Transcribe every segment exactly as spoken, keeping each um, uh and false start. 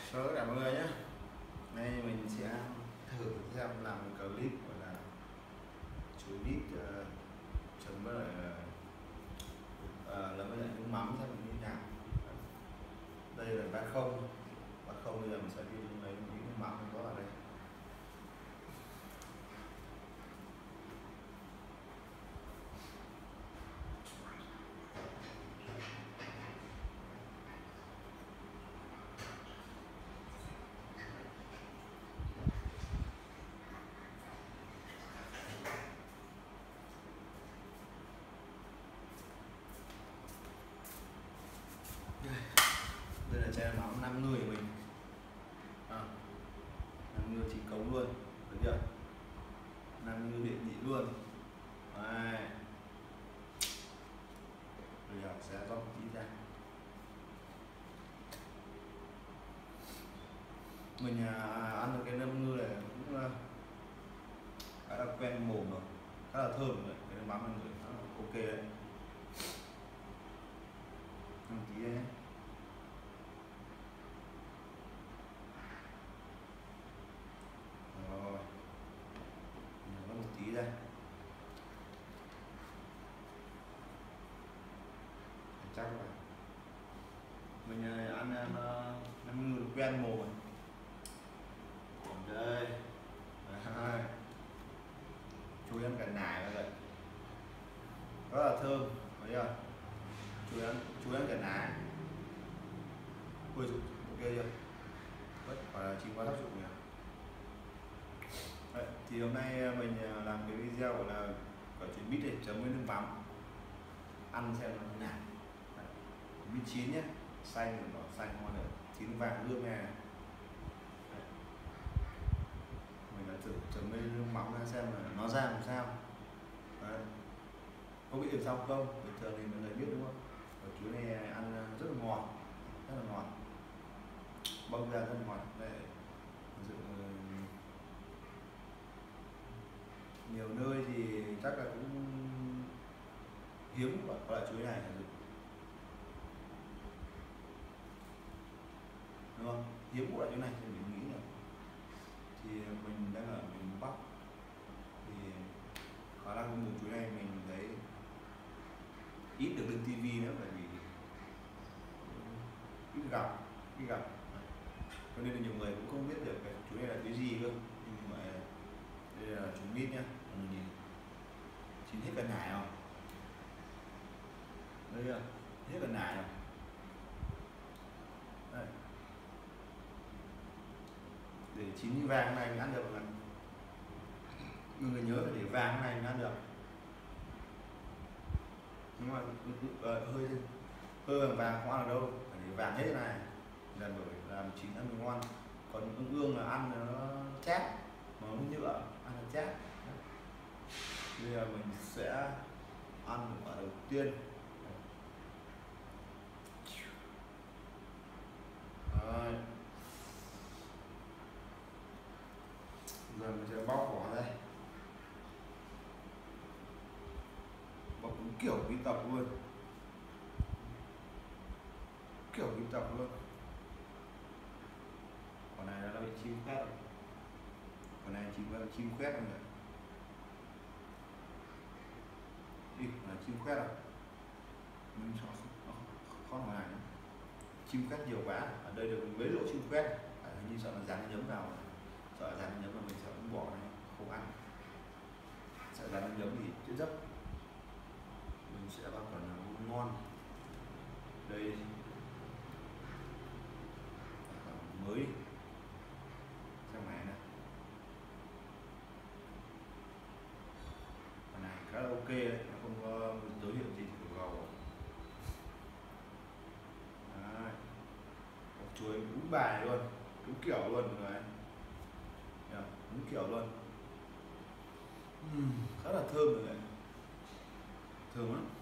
Chào tất cả mọi người nhé. Nay mình sẽ thử xem làm một clip gọi là chú đít uh, chấm với lại uh, làm với lại nước mắm xem như thế nào. Đây là bát không, bát không bây giờ mình sẽ đi lấy một ít nước mắm mình có ở đây. Đây là chai mắm năm người mình à, năm người chính cống luôn, được chưa? năm người điện nhị luôn. Đây. Bây giờ sẽ rót tí ra. Mình à, ăn được cái nấm ngư này cũng uh, khá là quen mồm rồi, khá là thơm rồi, cái nước mắm ăn người khá là ok đấy. Ăn tí đấy nhé. Rồi, mình có một tí đây. Chắc là mình ăn ăn ngư quen mồm rồi. Đây, đây. Chú em cả nải vào đây, rất là thơm, thấy chưa? Chú em chú em cả nải, ui dồi, ok chưa? Rất là chỉ có tác dụng nhỉ. Đấy, thì hôm nay mình làm cái video gọi là quả trứng mít để chấm với nước mắm, ăn xem nó thế nào. Mít chín nhé, xanh đỏ xanh ngon được, chín vàng lương này. Mình đã thử chấm với nước mắm ra xem là nó ra làm sao. Đấy. Có bị được sao không? Bình thường thì mọi người biết đúng không? Quả chuối này ăn rất là ngọt, rất là ngọt, bông ra rất là ngọt. Đây, dự nhiều nơi thì chắc là cũng hiếm có loại chuối này, đúng không? Hiếm loại chuối này thì mình nghĩ là thì mình đang ở miền Bắc thì khả năng mùa chuối này mình thấy ít được lên tivi nữa, bởi vì ít gặp ít gặp cho nên là nhiều người cũng không biết được cái chuối này là cái gì cơ. Nhưng mà đây là chuối mít nhá, mình nhìn chín hết cả nải không? Đây là hết cả nải không? Đây. Để chín như vàng này mình ăn được là người nhớ là để vàng này mình ăn được, nhưng mà uh, hơi hơi vàng vàng không ăn được đâu, phải để vàng hết này là bởi làm chín ăn mới ngon. Còn ương ương là ăn nó chát mà nó nhựa, ăn nó chát. Bây giờ mình sẽ ăn quả đầu tiên. Rồi. Giờ mình sẽ bóc vỏ đây, bóc đúng kiểu biên tập luôn, kiểu biên tập luôn. Còn này nó bị chim khét rồi, còn này chim chim khét rồi, đi là chim khét rồi, mình sợ khó hỏi này chim khét nhiều quá. Ở đây được mấy lỗ chim khét, à, như sợ là rắn nhấm vào, sợ rắn nhấm vào mình sợ cũng bỏ này không ăn, sợ rắn nhấm thì chết giấc. Mình sẽ bảo phần là ngon. Đây mới xem này này, phần này khá là ok đấy, nó không có dấu hiệu gì của gầu. Đấy. Chuối đúng bài luôn, đúng kiểu luôn mọi người, đúng kiểu luôn. Uhm, khá là thơm rồi đấy, thơm lắm.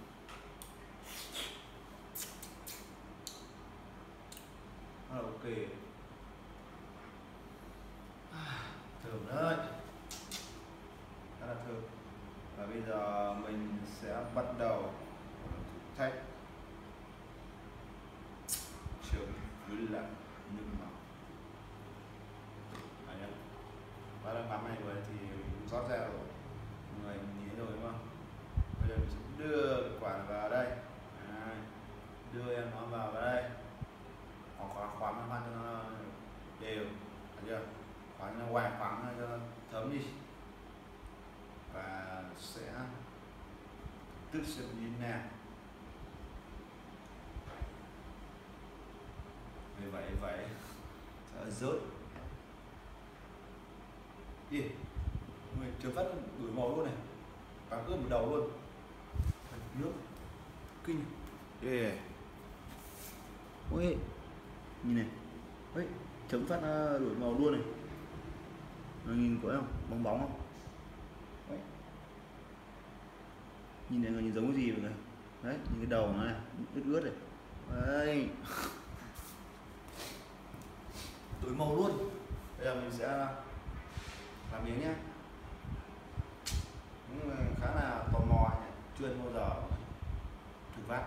Rất là ok, thơm đấy, rất là thơm. Và bây giờ mình sẽ bắt đầu thử thách chấm với lại nước mắm. cứ xem như thế nào. Vậy vậy vậy sợ rớt đi người chưa phát đuổi màu luôn này, và cứ một đầu luôn nước kinh yeah. Ôi nhìn này, ôi chấm phát đổi màu luôn này, nó nhìn có không, bóng bóng không đấy. Nhìn này, người nhìn giống cái gì vậy này, đấy nhìn cái đầu nó này ướt ướt này đấy. Đổi màu luôn. Bây giờ mình sẽ làm miếng nhé, khá là tò mò nhỉ, chưa bao giờ thử phát.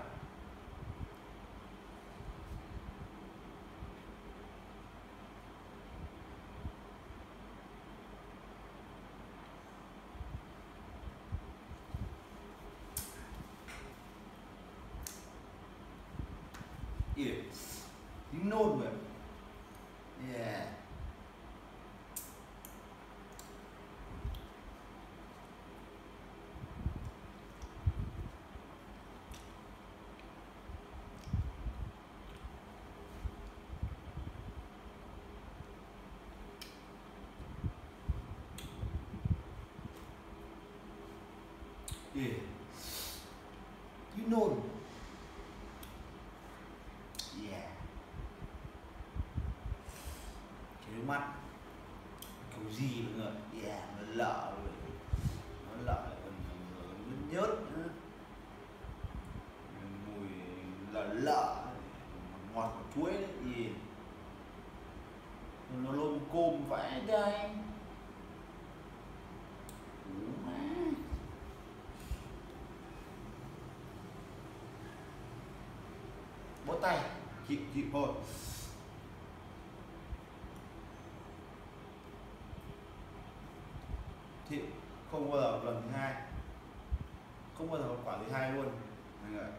Yeah. Dính nôn vậy. Yeah. Yeah. Dính nôn. Mắt kiểu gì mọi người, yeah, nó lợ rồi, nó lợ còn nhớt nhớt nữa, mùi lợ lợ ngọt của chuối đấy gì, nó lôm côm vãi đây. Bó tay chịu chịu thôi. Thì không bao giờ lần thứ hai, không bao giờ quả thứ hai luôn mọi người,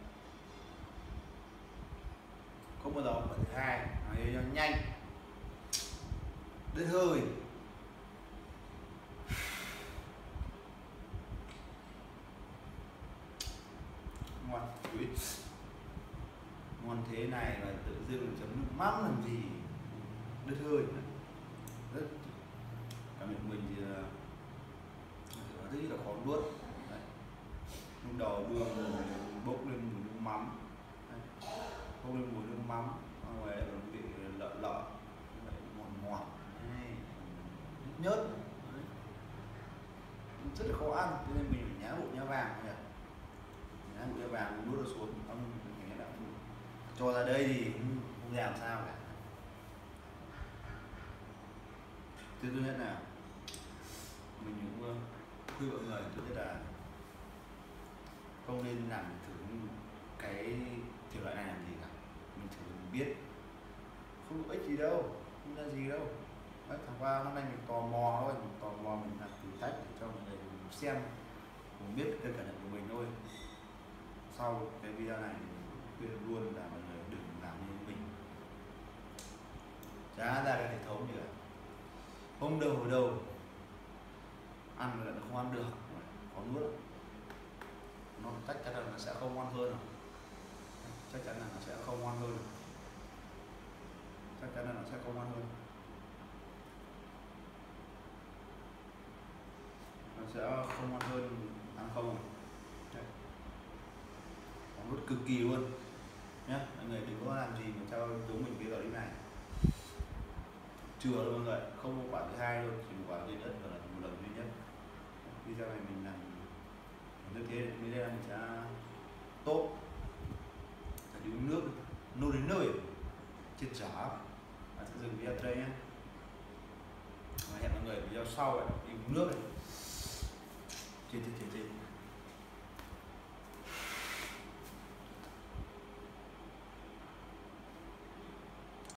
không bao giờ quả thứ hai, nó nhanh đứt hơi. Ngon quý, ngon thế này là tự dưng chấm nước mắm làm gì, đứt hơi rất cảm nhận mình thì rất là khó nuốt. Lúc đầu đưa bốc lên mùi nước mắm, bốc lên mùi nước mắm, ngoài còn bị lợ lợ, ngọt ngọt, nhớt, rất là khó ăn, cho nên mình phải nhá bộ nhá vàng nhỉ, nhá bộ nhá vàng nuốt được xuống, ông đã cho ra đây thì không làm sao cả. Thứ nhất là mình cũng khuyên mọi người, thứ nhất là không nên làm thử cái thể loại này làm gì cả, mình thử mình biết không có ích gì đâu, không ra gì đâu. Đấy, thằng qua hôm nay mình tò mò thôi, mình tò mò mình làm thử thách để cho mọi người xem, mình biết cái cảm nhận của mình thôi. Sau cái video này mình khuyên luôn là mọi người đừng làm như mình, chả ra cái hệ thống gì cả, không đâu ở đâu, ăn là nó không ăn được, khó nuốt, nó chắc chắn là nó sẽ không ngon hơn, chắc chắn là nó sẽ không ngon hơn, chắc chắn là nó sẽ không ngon hơn, nó sẽ không ngon hơn ăn không. Nó nuốt cực kỳ luôn nhé, mọi người đừng có làm gì mà cho giống mình cái clip này, chưa đâu mọi người, không có quả thứ hai luôn, chỉ một quả duy nhất và là một lần duy nhất. Video này mình làm như thế mới ra mình sẽ tốt, phải đi uống nước, nôn đến nơi chết chó. Và sẽ dừng video đây nhé, và hẹn mọi người video sau đi uống nước này. Chết chết chết chết.